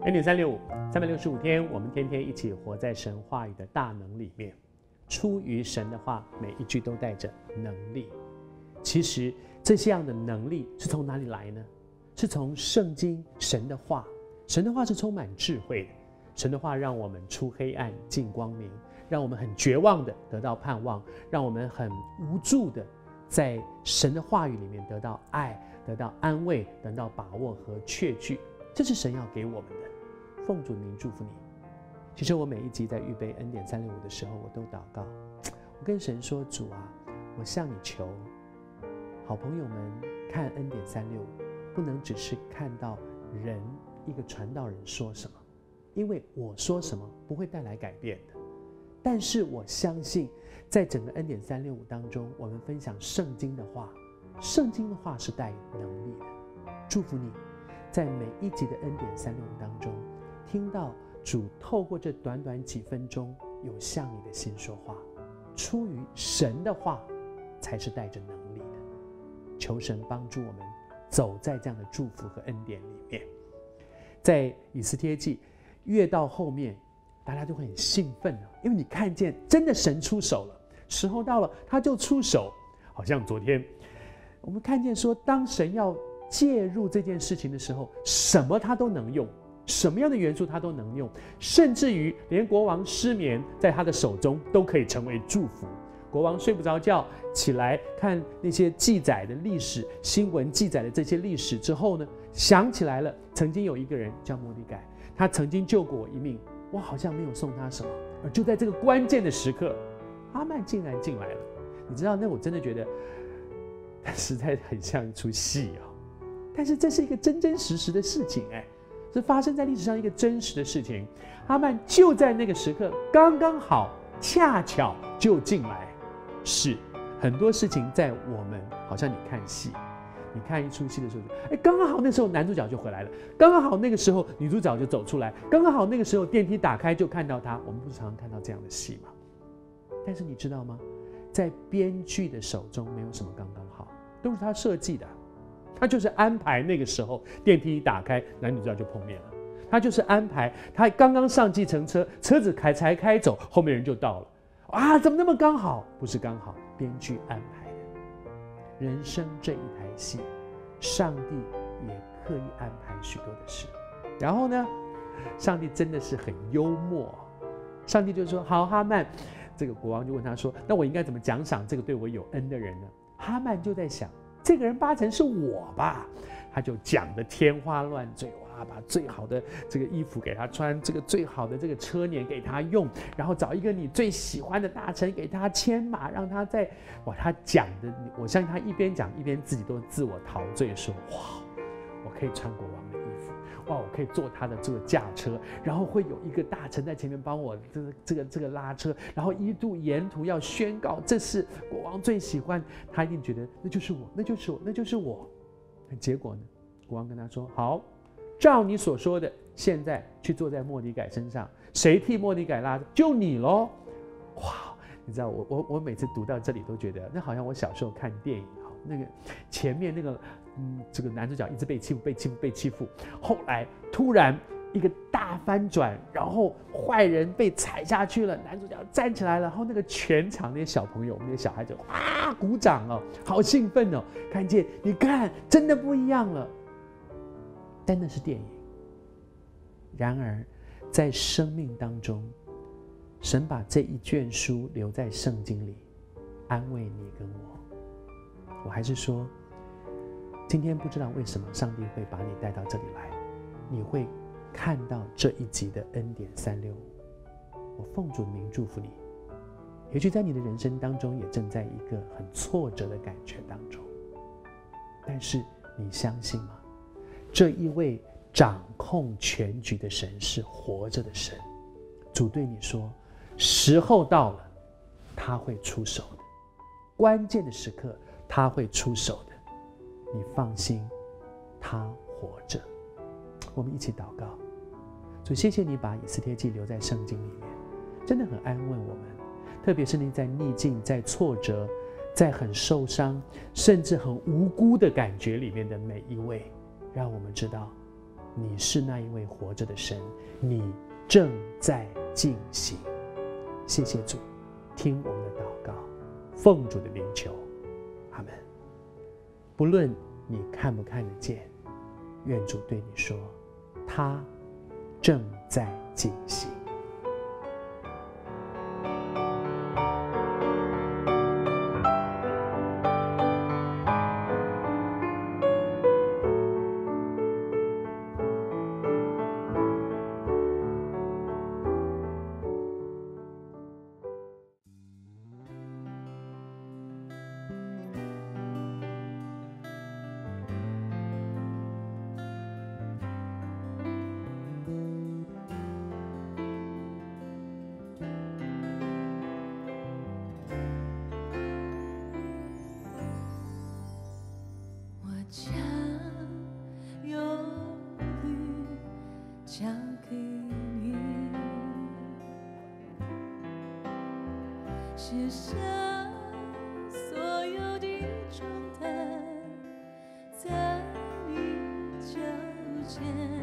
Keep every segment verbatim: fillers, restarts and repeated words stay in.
恩典三六五，三百六十五天，我们天天一起活在神话语的大能里面。出于神的话，每一句都带着能力。其实这些样的能力是从哪里来呢？是从圣经神的话。神的话是充满智慧的，神的话让我们出黑暗进光明，让我们很绝望的得到盼望，让我们很无助的在神的话语里面得到爱，得到安慰，得到把握和确据。这是神要给我们的。奉主名祝福你。其实我每一集在预备恩典三六五的时候，我都祷告，我跟神说：主啊，我向你求，好朋友们看恩典三六五，不能只是看到人一个传道人说什么，因为我说什么不会带来改变的。但是我相信，在整个恩典三六五当中，我们分享圣经的话，圣经的话是带能力的。祝福你，在每一集的恩典三六五当中，听到主透过这短短几分钟，有向你的心说话，出于神的话，才是带着能力的。求神帮助我们走在这样的祝福和恩典里面。在以斯帖记越到后面，大家就会很兴奋了，因为你看见真的神出手了，时候到了他就出手。好像昨天我们看见说，当神要介入这件事情的时候，什么他都能用，什么样的元素他都能用，甚至于连国王失眠在他的手中都可以成为祝福。国王睡不着觉，起来看那些记载的历史新闻记载的这些历史之后呢，想起来了，曾经有一个人叫末底改，他曾经救过我一命，我好像没有送他什么，而就在这个关键的时刻，哈曼竟然进来了。你知道，那我真的觉得实在很像一出戏啊、哦！但是这是一个真真实实的事情，哎，是发生在历史上一个真实的事情。哈曼就在那个时刻刚刚好，恰巧就进来。是很多事情在我们好像你看戏，你看一出戏的时候，哎，刚刚好那时候男主角就回来了，刚刚好那个时候女主角就走出来，刚刚好那个时候电梯打开就看到他。我们不是常常看到这样的戏吗？但是你知道吗？在编剧的手中没有什么刚刚好，都是他设计的。他就是安排那个时候电梯一打开，男女主角就碰面了。他就是安排他刚刚上计程车，车子开才开走，后面人就到了。啊，怎么那么刚好？不是刚好，编剧安排的。人生这一台戏，上帝也刻意安排许多的事。然后呢，上帝真的是很幽默。上帝就说：好，哈曼。这个国王就问他说：那我应该怎么奖赏这个对我有恩的人呢？哈曼就在想，这个人八成是我吧。他就讲得天花乱坠，哇，把最好的这个衣服给他穿，这个最好的这个车辇给他用，然后找一个你最喜欢的大臣给他牵马，让他在哇，他讲的，我相信他一边讲一边自己都自我陶醉，说：哇，我可以穿国王的衣服，哇，我可以坐他的这个驾车，然后会有一个大臣在前面帮我这个这个这个拉车，然后一路沿途要宣告这是国王最喜欢，他一定觉得那就是我，那就是我，那就是我。结果呢，国王跟他说：好，照你所说的，现在去坐在末底改身上，谁替末底改拉？就你咯。哇，你知道我我我每次读到这里都觉得，那好像我小时候看电影，那个前面那个嗯，这个男主角一直被欺负被欺负被欺负，后来突然一个大翻转，然后坏人被踩下去了，男主角站起来了，然后那个全场那些小朋友那些小孩子哇鼓掌哦，好兴奋哦，看见你看真的不一样了。但那是电影。然而在生命当中，神把这一卷书留在圣经里，安慰你跟我。我还是说，今天不知道为什么上帝会把你带到这里来，你会看到这一集的恩典三六五。我奉主名祝福你。也许在你的人生当中也正在一个很挫折的感觉当中，但是你相信吗？这一位掌控全局的神是活着的神。主对你说，时候到了，他会出手的，关键的时刻他会出手的，你放心，他活着。我们一起祷告。主，谢谢你把以斯帖记留在圣经里面，真的很安慰我们，特别是你在逆境、在挫折、在很受伤甚至很无辜的感觉里面的每一位，让我们知道你是那一位活着的神，你正在进行。谢谢主，听我们的祷告，奉主的名求，阿们。不论你看不看得见，愿主对你说，他正在进行。 将忧虑交给你，卸下所有的重担，在你脚前。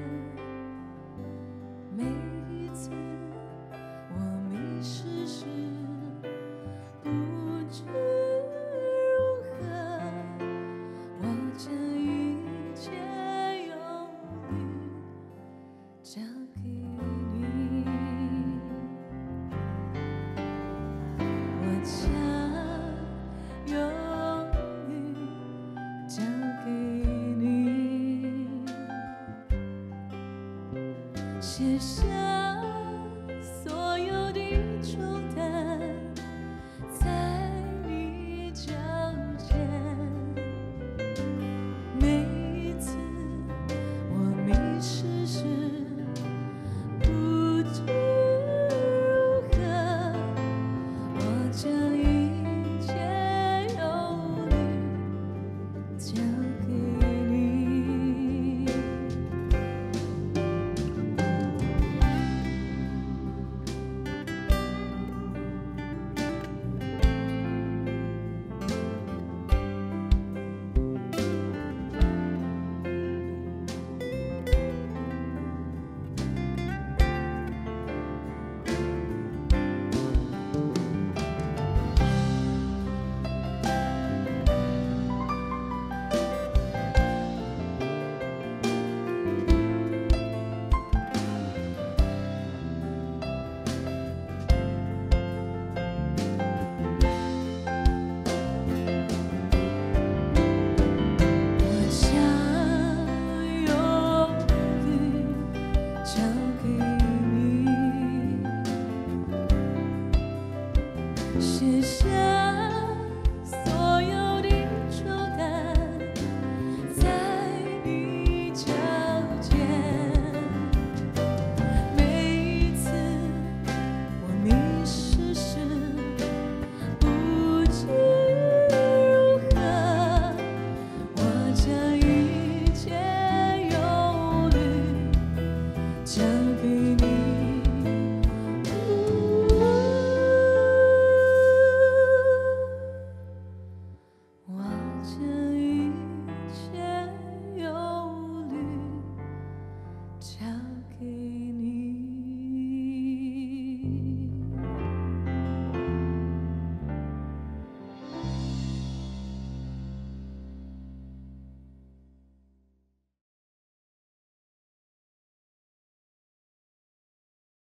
每一次我迷失时，不知如何，我将一切忧虑交给你，我将忧虑交给你，谢谢。